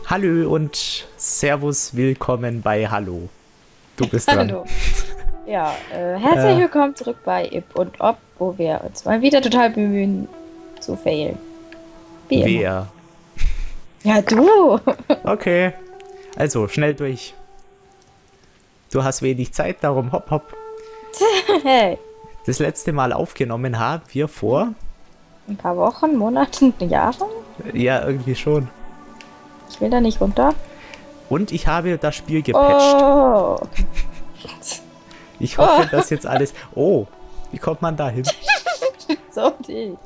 Hallo und Servus, willkommen bei Hallo. Du bist dran. Hallo. Ja, herzlich willkommen zurück bei Ip und Ob, wo wir uns mal wieder total bemühen zu failen. Wie immer. Wer? Ja, du. Okay, also schnell durch. Du hast wenig Zeit, darum hopp hopp. Hey, Das letzte Mal aufgenommen haben wir vor... ein paar Wochen, Monaten, Jahren? Ja, irgendwie schon. Ich will da nicht runter. Und ich habe das Spiel gepatcht. Oh. Ich hoffe, dass jetzt alles... Oh, wie kommt man da hin? So die.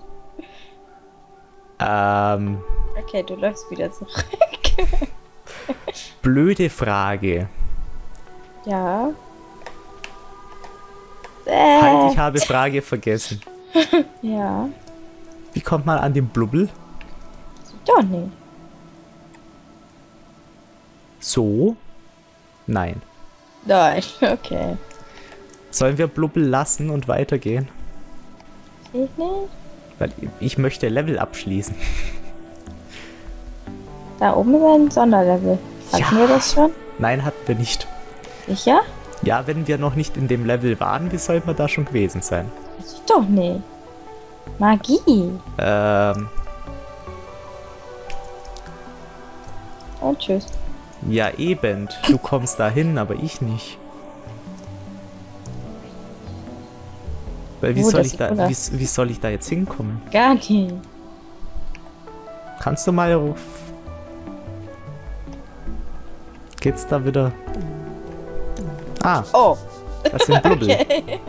Ähm, Okay, du läufst wieder zurück. blöde Frage. Ja. Halt, ich habe Frage vergessen. Ja. Wie kommt man an den Blubbel? Doch nicht. So? Nein. Nein, okay. Sollen wir Blubbel lassen und weitergehen? Ich nicht. Weil ich möchte Level abschließen. Da oben ist ein Sonderlevel. Hatten wir das schon? Nein, hatten wir nicht. Sicher? Ja, wenn wir noch nicht in dem Level waren, wie sollten wir da schon gewesen sein? Das ist doch nicht. Magie. Und tschüss. Ja eben. Du kommst da hin, aber ich nicht. Weil wie Oh, soll das ich ist da, cool. wie soll ich da jetzt hinkommen? Gar nicht. Kannst du mal ruf... Geht's da wieder? Ah, Oh. das sind Blubbel. Okay.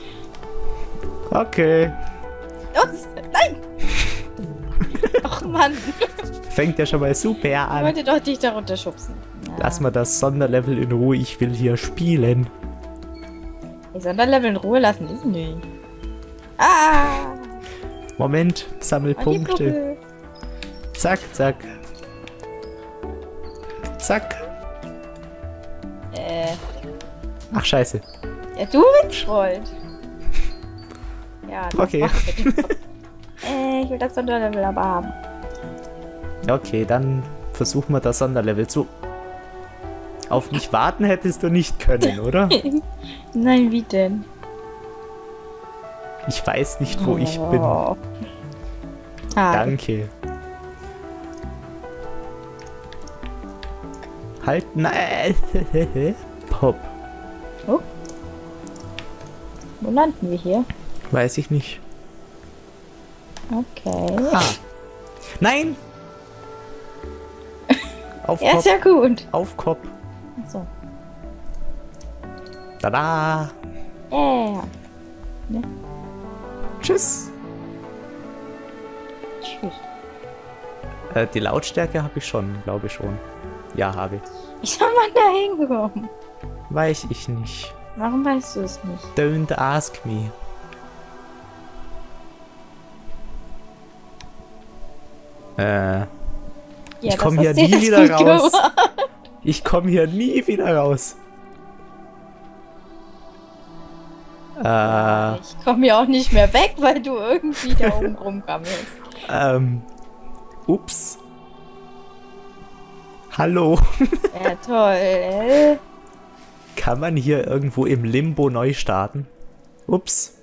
Okay. Los. Nein. Ach Mann. Fängt ja schon mal super Ich an. wollte doch dich da runterschubsen. Ja. Lass mal das Sonderlevel in Ruhe, ich will hier spielen. Die Sonderlevel in Ruhe lassen ist nicht. Ah. Moment, sammel Und die Punkte. Blubbel. Zack, zack. Zack. Ach, scheiße. Ja, du Witzbold. Ja, das Okay. machst du. Ich will das Sonderlevel aber haben. Okay, dann versuchen wir das Sonderlevel zu... Auf mich warten hättest du nicht können, oder? Nein, wie denn? Ich weiß nicht, wo ich bin. Oh. Ah, Danke. Halt, nein. Pop. Oh. Wo landen wir hier? Weiß ich nicht. Okay. Ah. Nein! Auf Ja, Kopf. ist ja gut. Auf Kopf. So. Tada! Ja. Tschüss! Tschüss. Die Lautstärke habe ich schon, glaube ich schon. Ja, habe ich. Wie soll man da hinkommen? Weiß ich nicht. Warum weißt du es nicht? Don't ask me. Ja, Ich das komme hast hier du nie jetzt wieder gut raus. gemacht. Ich komme hier nie wieder raus. Ich komme ja auch nicht mehr weg, weil du irgendwie da oben rumgammelst. Ups. Hallo. Ja, toll. Kann man hier irgendwo im Limbo neu starten? Ups.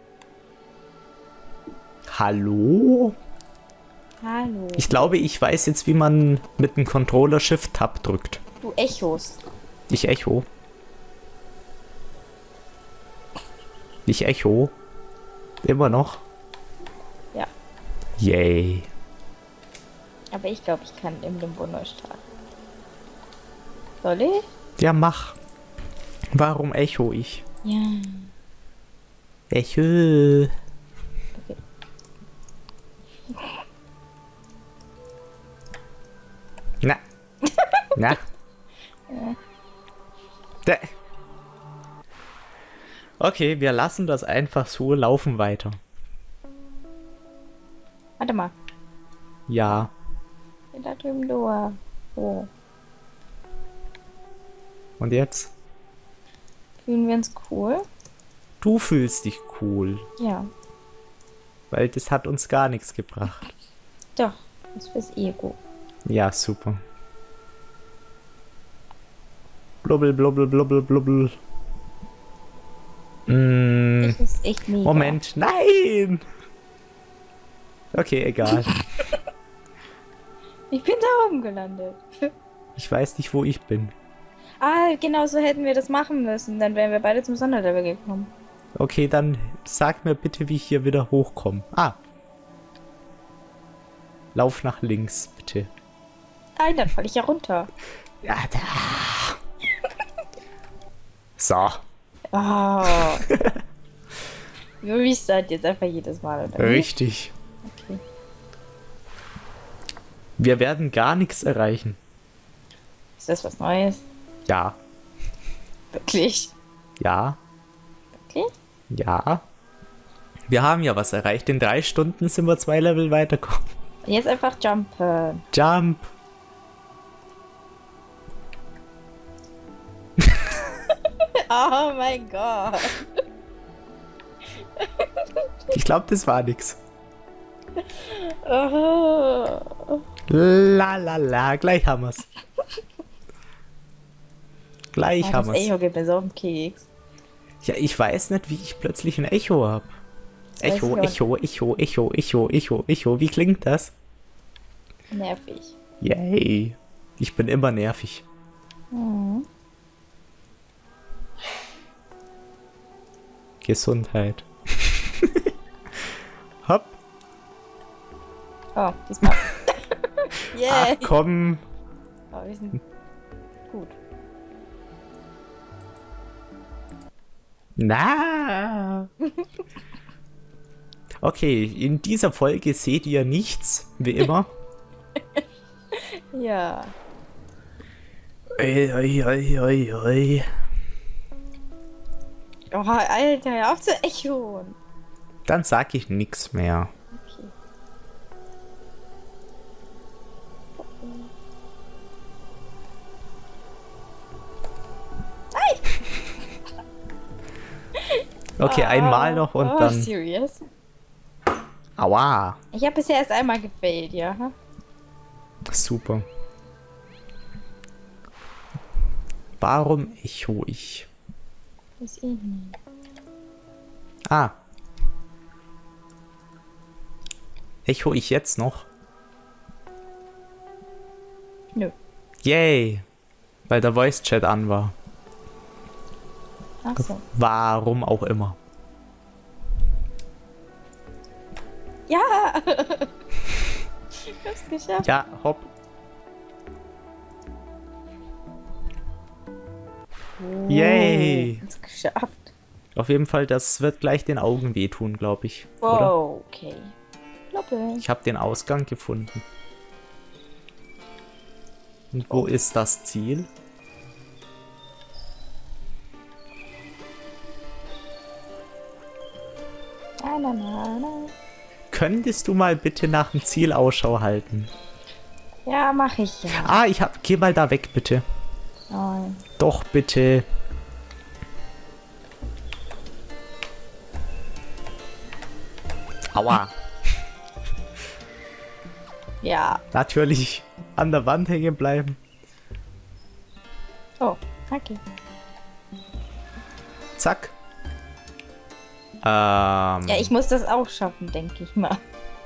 Hallo? Hallo. Ich glaube, ich weiß jetzt, wie man mit dem Controller Shift-Tab drückt. Du Echos. Ich Echo. Ich Echo. Immer noch. Ja. Yay. Aber ich glaube, ich kann im Limbo neu starten. Soll ich? Ja, mach. Warum Echo ich? Ja. Echo. Okay. Na. Na. Da. Okay, wir lassen das einfach so laufen weiter. Warte mal. Ja. Bin da drüben durch. Oh. Und jetzt? Fühlen wir uns cool? Du fühlst dich cool. Ja. Weil das hat uns gar nichts gebracht. Doch. Das ist fürs Ego. Ja, super. Blubbel, blubbel, blubbel, blubbel. Das ist echt mega. Moment, nein! Okay, egal. Ich bin da oben gelandet. Ich weiß nicht, wo ich bin. Ah, genau so hätten wir das machen müssen. Dann wären wir beide zum Sonderlevel gekommen. Okay, dann sag mir bitte, wie ich hier wieder hochkomme. Ah. Lauf nach links, bitte. Nein, dann falle ich ja runter. Ja, da. So. Oh. Wir restart jetzt einfach jedes Mal, oder? Richtig. Okay. Wir werden gar nichts erreichen. Ist das was Neues? Ja. Wirklich? Ja. Okay. Ja. Wir haben ja was erreicht. In 3 Stunden sind wir 2 Level weitergekommen. Jetzt einfach jumpen. Jump. Oh mein Gott. Ich glaube, das war nix. Oh. La la la, gleich haben wir's. Gleich Oh, haben das wir's. Echo geht mir so auf den Keks. Ja, ich weiß nicht, wie ich plötzlich ein Echo habe. weiß Echo, ich auch Echo, Echo, Echo, Echo, Echo, Echo. Wie klingt das? Nervig. Yay. Ich bin immer nervig. Mhm. Gesundheit. Hopp. Oh, diesmal. Ach Yay. komm. Oh, wir sind gut. Na. Okay, in dieser Folge seht ihr nichts, wie immer. Ja. Oi, oi, oi, oi, oi. Oh, Alter, hör auf zu echoen. Dann sag ich nichts mehr. Okay. Okay, einmal noch und oh, dann... Serious? Aua. Ich habe bisher erst einmal gefailt, ja. Super. Warum echo ich? Weiß ich nicht. Ah. Echo ich jetzt noch? Nö. Yay. Weil der Voice Chat an war. Ach so. Warum auch immer. Ja! Ich hab's geschafft. Ja, hopp. Yay. Hab's geschafft. Auf jeden Fall, das wird gleich den Augen wehtun, glaube ich. Oder? Wow, okay. Kloppe. Ich habe den Ausgang gefunden. Und wo ist das Ziel? Na, na, na, na. Könntest du mal bitte nach dem Ziel Ausschau halten? Ja, mach ich ja. Ah, geh mal da weg, bitte. Nein. Doch, bitte. Aua. Ja. Natürlich an der Wand hängen bleiben. Oh, okay. Zack. Ja, ich muss das auch schaffen, denke ich mal.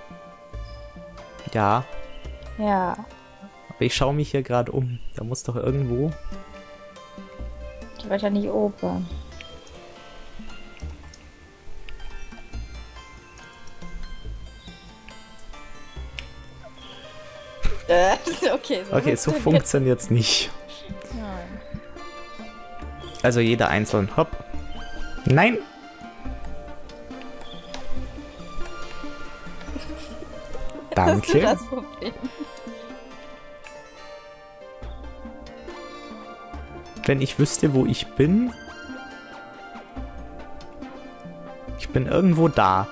Ja, Ja. aber ich schaue mich hier gerade um. Da muss doch irgendwo... Wahrscheinlich oben. Okay, Okay, so funktioniert's nicht. Nein. Also jeder einzeln. Hopp. Nein. Das ist Danke. das Problem. Wenn ich wüsste, wo ich bin. Ich bin irgendwo da.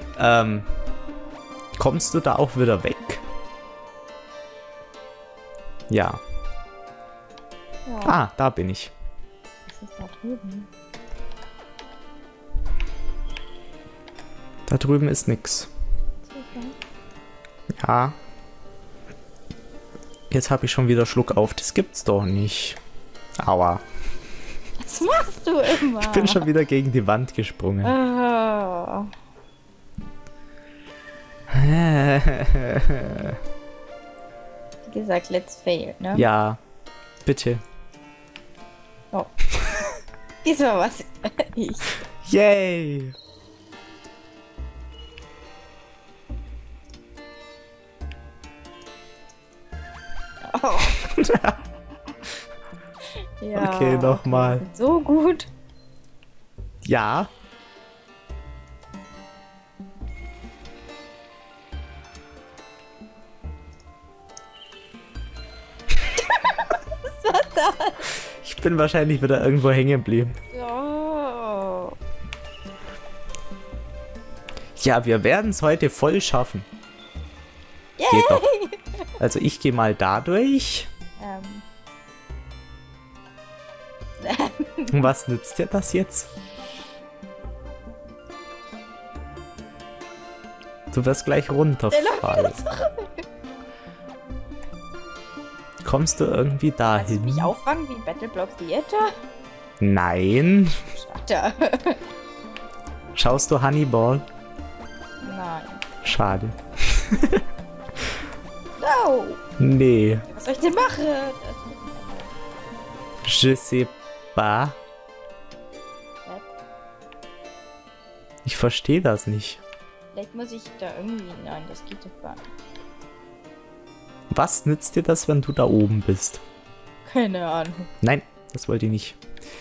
Kommst du da auch wieder weg? Ja. Ja, Ah, da bin ich. was ist da drüben? Da drüben ist nix. Super. Ja. Jetzt habe ich schon wieder Schluck auf. Das gibt's doch nicht. Aua. Was machst du immer? Ich bin schon wieder gegen die Wand gesprungen. Oh. Wie gesagt, let's fail, ne? Ja, bitte. Oh. Diesmal was ich. Yay! Oh. Ja, Okay, nochmal. So gut. Ja. Was war das? Ich bin wahrscheinlich wieder irgendwo hängen geblieben. Oh. Ja, wir werden es heute voll schaffen. Yay. Geht doch. Also ich gehe mal da durch. Und was nützt dir das jetzt? Du wirst gleich runterfallen. Kommst du irgendwie Kannst du dahin? mich auffangen wie in Battleblocks Theater? Nein. Schade. Schaust du Hannibal? Nein. Schade. No. Nee. Was soll ich denn machen? Je sais pas. Ich verstehe das nicht. Vielleicht muss ich da irgendwie... Nein, das geht doch gar nicht. Was nützt dir das, wenn du da oben bist? Keine Ahnung. Nein, das wollte ich nicht.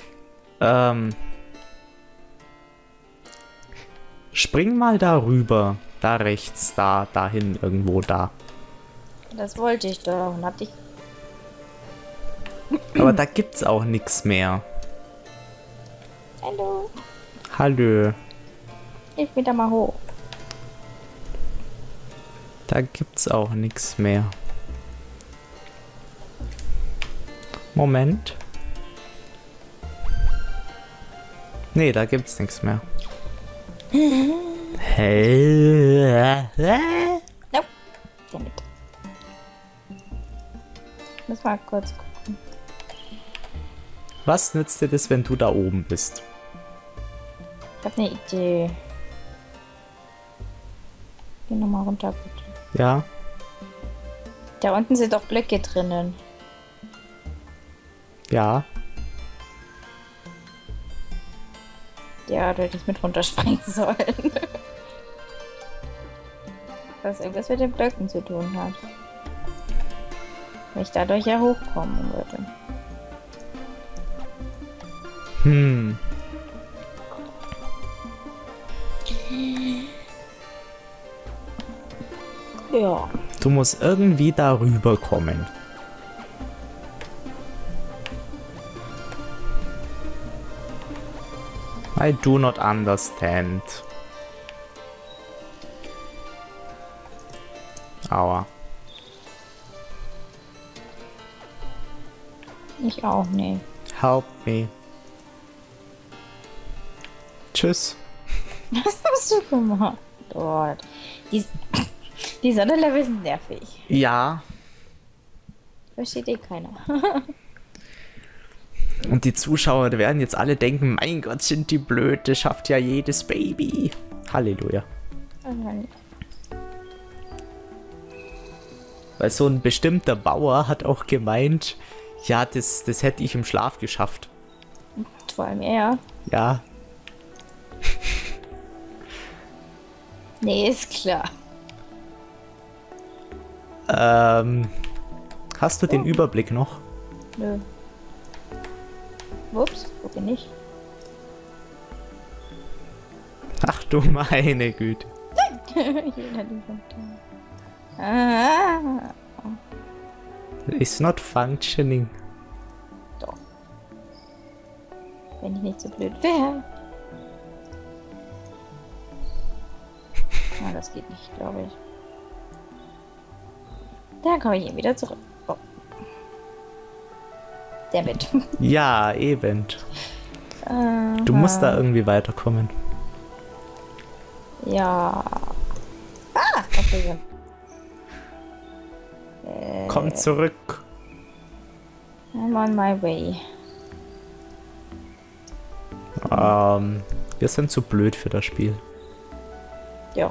Spring mal da rüber. Da rechts, da, dahin, irgendwo da. Das wollte ich doch. Und hatte ich... Aber da gibt's auch nichts mehr. Hallo. Hallo. Hilf mir da mal hoch. Da gibt's auch nichts mehr. Moment. Nee, da gibt's nichts mehr. Hey. Nope. Damit. Ich muss mal kurz gucken. Was nützt dir das, wenn du da oben bist? Ich habe eine Idee. Geh nochmal runter, bitte. Ja? Da unten sind doch Blöcke drinnen. Ja. Ja, du hättest mit runterspringen sollen. Was irgendwas mit den Blöcken zu tun hat. Wenn ich dadurch ja hochkommen würde. Hm. Ja. Du musst irgendwie darüber kommen. I do not understand. Aua. Ich auch nicht. Help me. Tschüss. Was hast du gemacht? Dort. Die Sonderlevel sind nervig. Ja. Versteht eh keiner. Und die Zuschauer werden jetzt alle denken, mein Gott, sind die blöd, das schafft ja jedes Baby. Halleluja. Weil so ein bestimmter Bauer hat auch gemeint, ja, das hätte ich im Schlaf geschafft. Vor allem er. Ja. Nee, ist klar. Hast du den Überblick noch? Nö. Ups, wo bin ich? Ach du meine Güte. Ah. It's not functioning. Doch. Wenn ich nicht so blöd wäre. Na, das geht nicht, glaube ich. Dann komme ich hier wieder zurück. Oh. Dammit. Ja, eben. Du musst da irgendwie weiterkommen. Ja. Ah, okay. Komm zurück. I'm on my way. Wir sind zu blöd für das Spiel. Ja.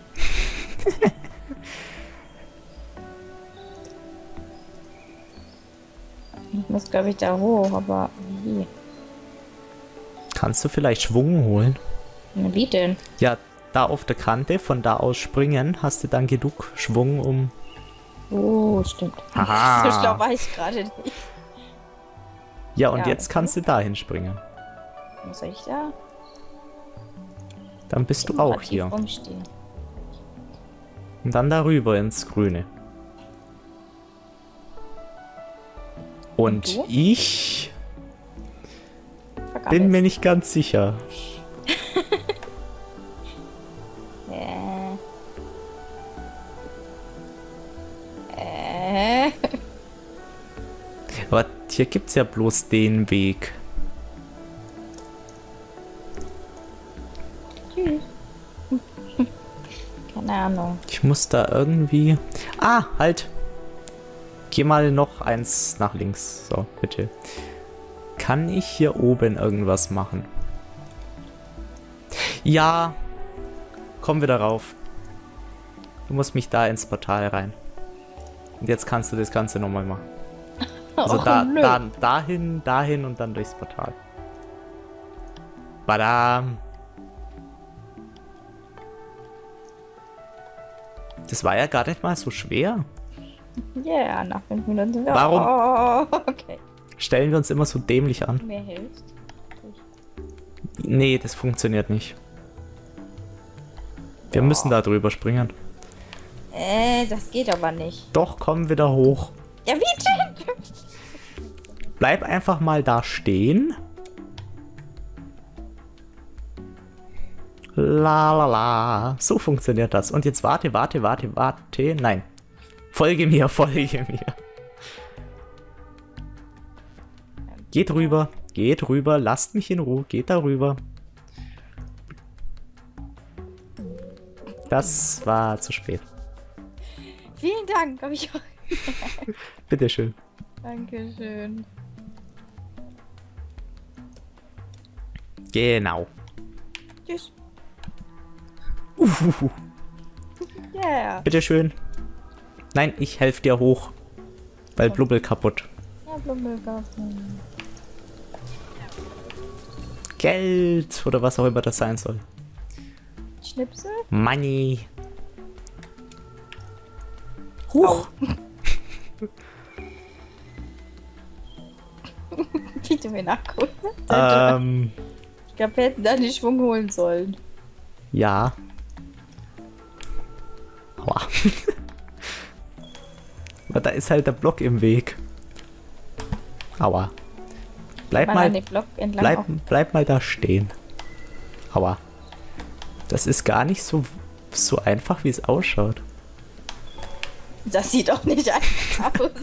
Ich muss, glaube ich, da hoch, aber wie? Kannst du vielleicht Schwung holen? Na, wie denn? Ja, da auf der Kante, von da aus springen, hast du dann genug Schwung, um... Oh, stimmt. Aha. So schlau war ich gerade nicht. Ja, und Ja, jetzt kannst du dahin springen. Was soll ich da? Dann bist du auch hier. Rumstehen. Und dann darüber ins Grüne. Und du? ich Fuck bin alles. mir nicht ganz sicher. Aber hier gibt es ja bloß den Weg. Tschüss. Keine Ahnung. Ich muss da irgendwie... Ah, halt! Geh mal noch eins nach links. So, bitte. Kann ich hier oben irgendwas machen? Ja! Komm wieder rauf. Du musst mich da ins Portal rein. Und jetzt kannst du das Ganze nochmal machen. Also dahin und dann durchs Portal. Badam! Das war ja gar nicht mal so schwer. Ja, yeah, nach 5 Minuten sind wir... Warum? Oh, okay. Stellen wir uns immer so dämlich an. Mehr hilft. Nee, das funktioniert nicht. Wir müssen da drüber springen. Das geht aber nicht. Doch, komm wieder hoch. Ja, wie denn? Bleib einfach mal da stehen. La la la. So funktioniert das. Und jetzt warte. Nein. Folge mir. Geht rüber. Lasst mich in Ruhe. Geht darüber. Das war zu spät. Vielen Dank. Hab ich auch. Bitteschön. Dankeschön. Genau. Tschüss. Yeah. Bitteschön. Nein, ich helfe dir hoch. Weil Blubbel kaputt. Ja, Blummelgarten. Geld oder was auch immer das sein soll. Schnipsel? Money. Huch. Wie du mir nachgucken. Ich glaube, wir hätten da den Schwung holen sollen. Ja. Aua. Aber da ist halt der Block im Weg. Aua. Bleib mal da stehen. Aua. Das ist gar nicht so einfach, wie es ausschaut. Das sieht doch nicht einfach aus.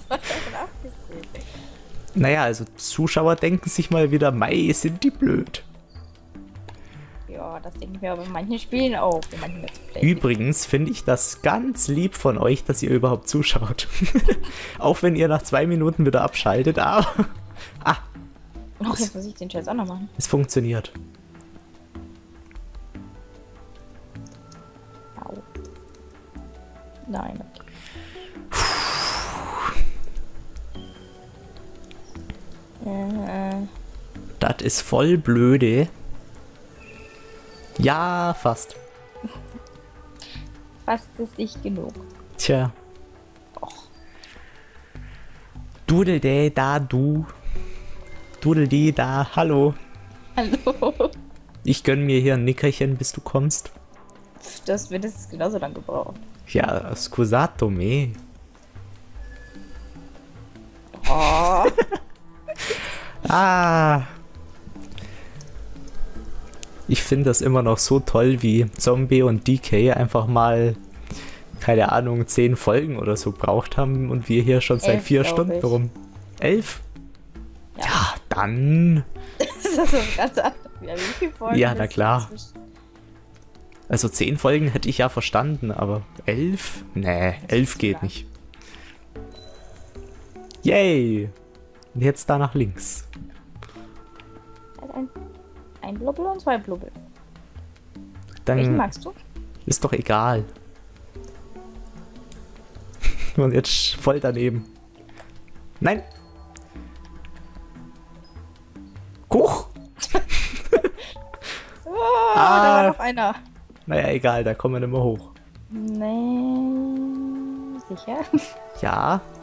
Naja, also Zuschauer denken sich mal wieder, mei, sind die blöd. Ja, das denke ich mir aber in manchen Spielen auch. In manchen Let's Plays. Übrigens finde ich das ganz lieb von euch, dass ihr überhaupt zuschaut. Auch wenn ihr nach 2 Minuten wieder abschaltet, aber... Ah, Oh, jetzt muss ich den Scheiß auch noch machen. es funktioniert. Au. Nein, okay. Das ist voll blöde. Ja, fast. Fast ist nicht genug. Tja. Dudelde da, du. Dudeldi da, hallo. Hallo. Ich gönn mir hier ein Nickerchen, bis du kommst. Das wird es genauso lang gebraucht. Ja, scusato me. Oh. Ah. Ich finde das immer noch so toll, wie Zombie und DK einfach mal, keine Ahnung, 10 Folgen oder so braucht haben und wir hier schon seit 11, 4 glaub Stunden ich. rum. 11? Ja. Ja, dann. Das ist was ganz anderes. Ja, wie viele Folgen Ja, na ist klar. inzwischen? Also 10 Folgen hätte ich ja verstanden, aber 11? Nee, 11 geht lang. nicht. Yay! Und jetzt da nach links. Also Ein Blubbel und 2 Blubbel. Dann welchen magst du? Ist doch egal. Und jetzt voll daneben. Nein! Huch! Oh, da war noch einer. Naja, egal, da kommen wir nicht mehr hoch. Nee, sicher? Ja,